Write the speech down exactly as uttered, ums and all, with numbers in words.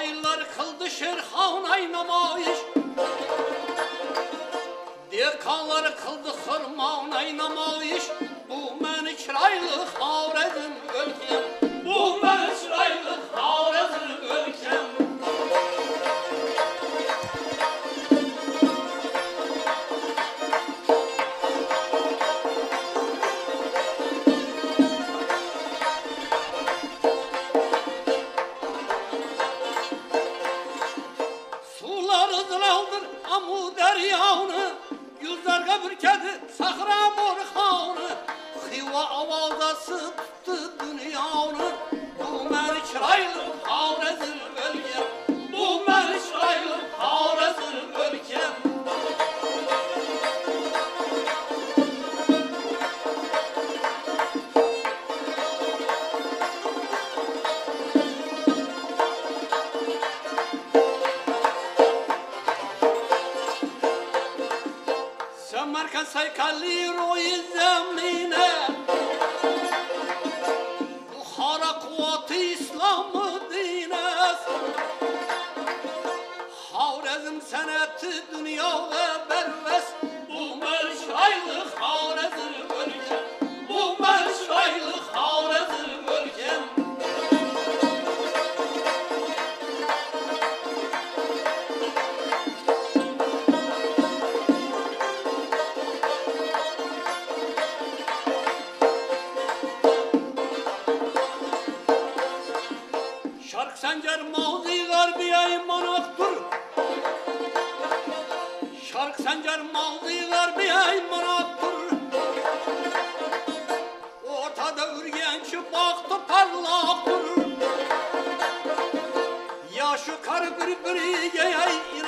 Aylar kıldı şerhan namayış, dekanlar kıldı hırman namayış. Bu meni çıraylı Xarezm ülkem, bu meni çıraylı Xarezm ülkem. Amu deryağını, yüzlerge bürkedi Sahra borxanı. Xiva avaldası tuttu dünyanı. Bu meni çıraylı Xarezm ülkem, bu meni çıraylı Xarezm ülkem. Semerkant saykalli roy zemine, Bukhara kuvveti İslam'ı dines. Xarezm seneti dünyaya berves. Bu meni çıraylı Xarezm ülkem, bu meni çıraylı Xarezm ülkem. Şark sencer mağzi garbiye manaktır. Şark sencer mağzi garbiye manaktır. Ortada ürgençi baktı parlaktır. Yaşı kar bir bir